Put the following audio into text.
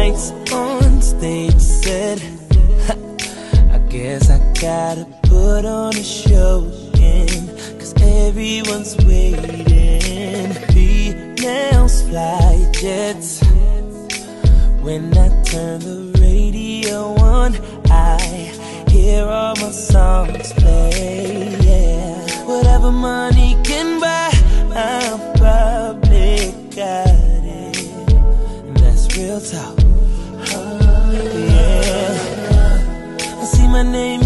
nights on stage set. I guess I gotta put on a show again, 'cause everyone's waiting. Females fly jets. When I turn the radio on, I hear all my songs play, yeah. Whatever money can buy, I'm probably got it. And that's real talk, yeah. I see my name